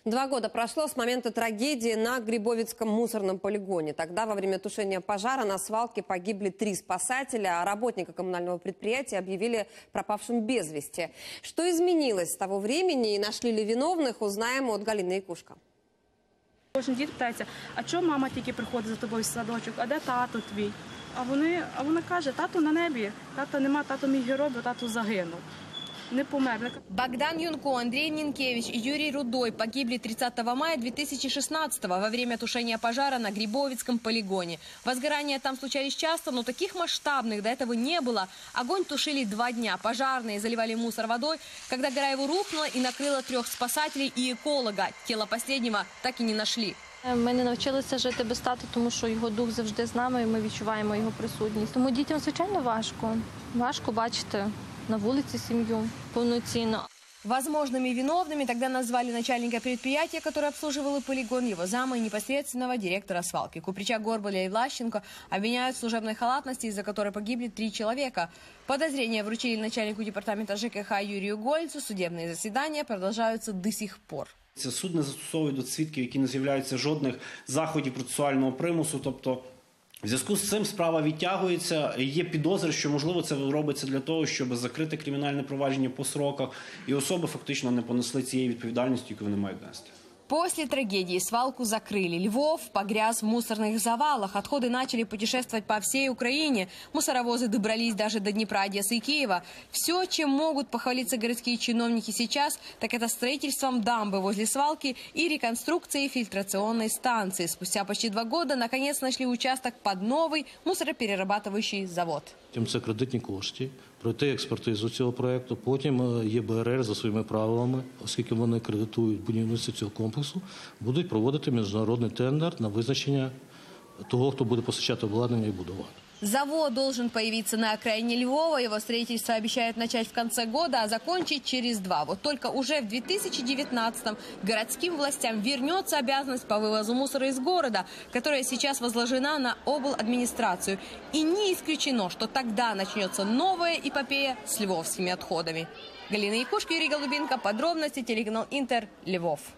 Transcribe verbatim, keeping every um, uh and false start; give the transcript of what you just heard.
Два года прошло с момента трагедии на Грибовицком мусорном полигоне. Тогда во время тушения пожара на свалке погибли три спасателя, а работника коммунального предприятия объявили пропавшим без вести. Что изменилось с того времени и нашли ли виновных, узнаем от Галины Якушко. Кожен дід питається, а чого мама тільки приходить за тобою в садочок, а де тато твій? А, вони, а вона каже, тато на небі, тата нема, тато мій герой, бо тато загинув. Не помер. Богдан Юнко, Андрей Нинкевич и Юрий Рудой погибли тридцатого мая две тысячи шестнадцатого во время тушения пожара на Грибовицком полигоне. Возгорания там случались часто, но таких масштабных до этого не было. Огонь тушили два дня. Пожарные заливали мусор водой, когда гора его рухнула и накрыла трех спасателей и эколога. Тело последнего так и не нашли. Ми не навчилися жити без тата, тому що його дух завжди з нами, і ми відчуваємо його присутність. Тому дітям, звичайно, важко. Важко бачити на вулиці сім'ю повноцінно. Возможными виновными тогда назвали начальника предприятия, который обслуживал полигон, его зама и непосредственного директора свалки. Куприча, Горбаля и Влащенко обвиняют в служебной халатности, из-за которой погибли три человека. Подозрения вручили начальнику департамента ЖКХ Юрию Гольцу. Судебные заседания продолжаются до сих пор. Суд не застосовує до свідків, які не з'являються, жодних заходів процесуального примусу. Тобто, в зв'язку з цим справа відтягується. Є підозри, що, можливо, це робиться для того, щоб закрити кримінальне провадження по сроках, і особи фактично не понесли цієї відповідальності, яку вони мають нести. После трагедии свалку закрыли. Львов погряз в мусорных завалах. Отходы начали путешествовать по всей Украине. Мусоровозы добрались даже до Днепра, Одессы и Киева. Все, чем могут похвалиться городские чиновники сейчас, так это строительством дамбы возле свалки и реконструкцией фильтрационной станции. Спустя почти два года наконец нашли участок под новый мусороперерабатывающий завод. Це кредитні кошти, пройти експертизу цього проєкту, потім ЄБРР за своїми правилами, оскільки вони кредитують будівництво цього комплексу, будуть проводити міжнародний тендер на визначення того, хто буде постачати обладнання і будувати. Завод должен появиться на окраине Львова. Его строительство обещают начать в конце года, а закончить через два. Вот только уже в две тысячи девятнадцатом городским властям вернется обязанность по вывозу мусора из города, которая сейчас возложена на обладминистрацию. И не исключено, что тогда начнется новая эпопея с львовскими отходами. Галина Якушко, Юрий Голубенко. Подробности телеканал Интер, Львов.